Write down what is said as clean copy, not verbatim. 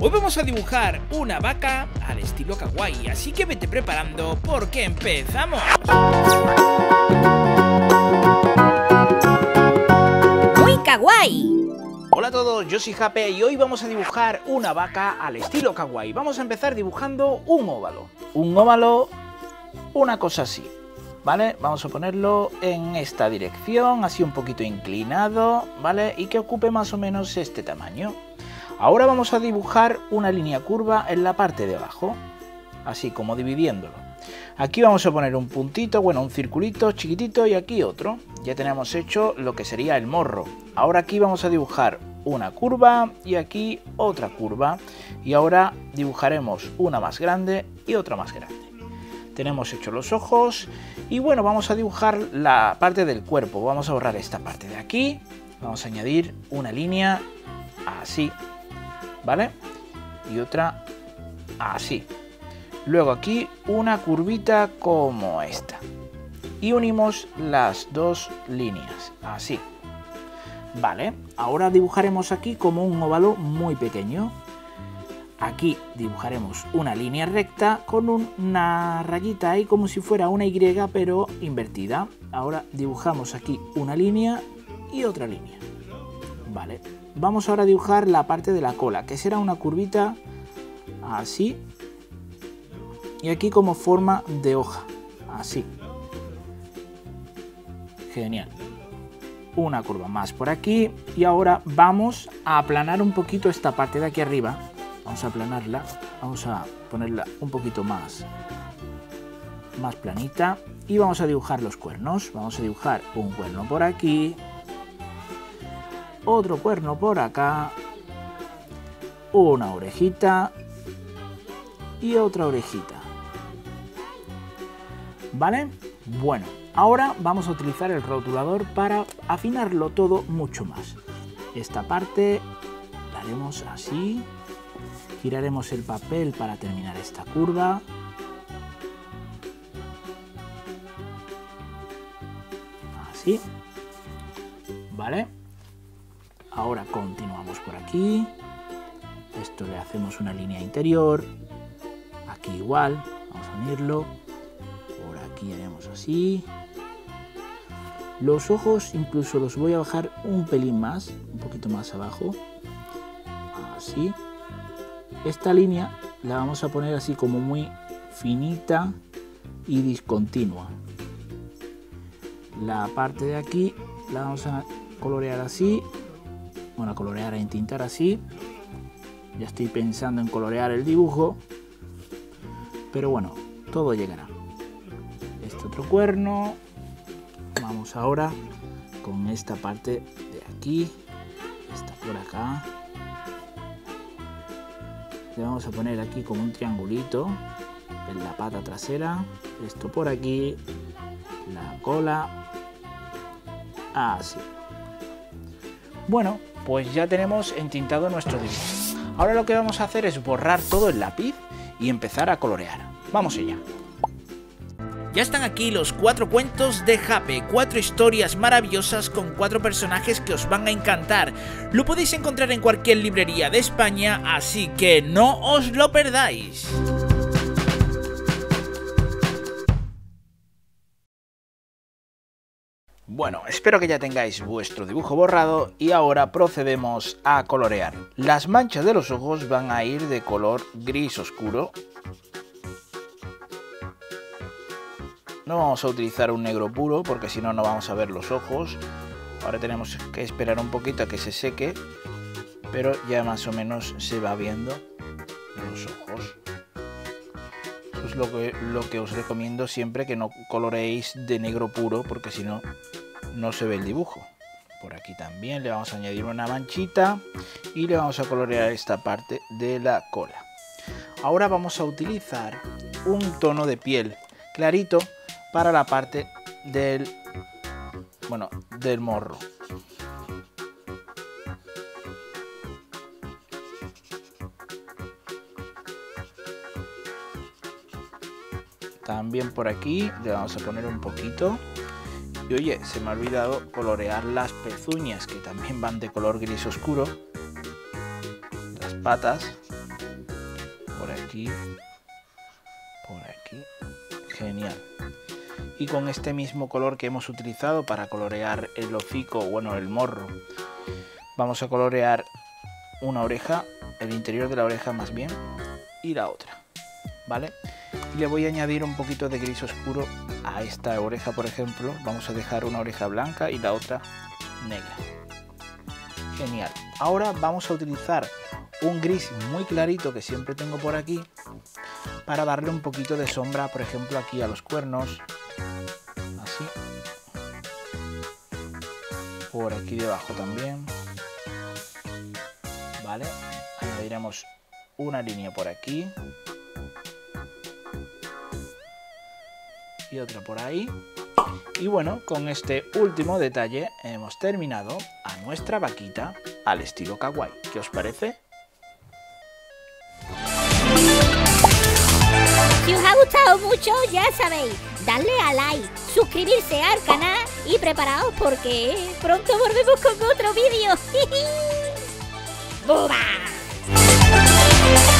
Hoy vamos a dibujar una vaca al estilo kawaii, así que vete preparando porque empezamos. ¡Muy kawaii! Hola a todos, yo soy Jape y hoy vamos a dibujar una vaca al estilo kawaii. Vamos a empezar dibujando un óvalo. Un óvalo, una cosa así, ¿vale? Vamos a ponerlo en esta dirección, así un poquito inclinado, ¿vale? Y que ocupe más o menos este tamaño. Ahora vamos a dibujar una línea curva en la parte de abajo, así como dividiéndolo. Aquí vamos a poner un puntito, bueno, un circulito chiquitito y aquí otro. Ya tenemos hecho lo que sería el morro. Ahora aquí vamos a dibujar una curva y aquí otra curva. Y ahora dibujaremos una más grande y otra más grande. Tenemos hecho los ojos y bueno, vamos a dibujar la parte del cuerpo. Vamos a borrar esta parte de aquí. Vamos a añadir una línea así, ¿vale? Y otra así. Luego aquí una curvita como esta. Y unimos las dos líneas, así. Vale, ahora dibujaremos aquí como un óvalo muy pequeño. Aquí dibujaremos una línea recta con una rayita ahí como si fuera una Y pero invertida. Ahora dibujamos aquí una línea y otra línea. Vale, vamos ahora a dibujar la parte de la cola, que será una curvita así. Y aquí como forma de hoja, así. Genial. Una curva más por aquí. Y ahora vamos a aplanar un poquito esta parte de aquí arriba. Vamos a aplanarla. Vamos a ponerla un poquito más planita. Y vamos a dibujar los cuernos. Vamos a dibujar un cuerno por aquí. Otro cuerno por acá. Una orejita. Y otra orejita. ¿Vale? Bueno, ahora vamos a utilizar el rotulador para afinarlo todo mucho más. Esta parte la haremos así. Giraremos el papel para terminar esta curva. Así. ¿Vale? Ahora continuamos por aquí. Esto le hacemos una línea interior. Aquí igual. Vamos a unirlo. Por aquí haremos así. Los ojos incluso los voy a bajar un pelín más, un poquito más abajo. Así. Esta línea la vamos a poner así como muy finita y discontinua. La parte de aquí la vamos a colorear así. Bueno, a colorear, a entintar así. Ya estoy pensando en colorear el dibujo. Pero bueno, todo llegará. Este otro cuerno. Vamos ahora con esta parte de aquí. Esta por acá. Le vamos a poner aquí como un triangulito en la pata trasera. Esto por aquí. La cola. Así. Bueno, pues ya tenemos entintado nuestro dibujo. Ahora lo que vamos a hacer es borrar todo el lápiz y empezar a colorear. Vamos allá. Ya están aquí los 4 cuentos de Jape, 4 historias maravillosas con 4 personajes que os van a encantar. Lo podéis encontrar en cualquier librería de España, así que no os lo perdáis. Bueno, espero que ya tengáis vuestro dibujo borrado y ahora procedemos a colorear. Las manchas de los ojos van a ir de color gris oscuro. No vamos a utilizar un negro puro porque si no, no vamos a ver los ojos. Ahora tenemos que esperar un poquito a que se seque, pero ya más o menos se va viendo los ojos. Eso es lo que os recomiendo siempre, que no coloreéis de negro puro porque si no, no se ve el dibujo. Por aquí también le vamos a añadir una manchita y le vamos a colorear esta parte de la cola. Ahora vamos a utilizar un tono de piel clarito para la parte del morro. También por aquí le vamos a poner un poquito. Y oye, se me ha olvidado colorear las pezuñas, que también van de color gris oscuro. Las patas. por aquí. Por aquí. Genial. Y con este mismo color que hemos utilizado para colorear el hocico, bueno, el morro, vamos a colorear una oreja, el interior de la oreja más bien, y la otra, ¿vale? Y le voy a añadir un poquito de gris oscuro a esta oreja, por ejemplo. Vamos a dejar una oreja blanca y la otra negra. Genial. Ahora vamos a utilizar un gris muy clarito que siempre tengo por aquí para darle un poquito de sombra, por ejemplo, aquí a los cuernos. Así. Por aquí debajo también. Vale. Añadiremos una línea por aquí. Y otra por ahí. Y bueno, con este último detalle hemos terminado a nuestra vaquita al estilo kawaii. ¿Qué os parece? Si os ha gustado mucho, ya sabéis, darle a like, suscribirse al canal y preparaos porque pronto volvemos con otro vídeo. ¡Buba!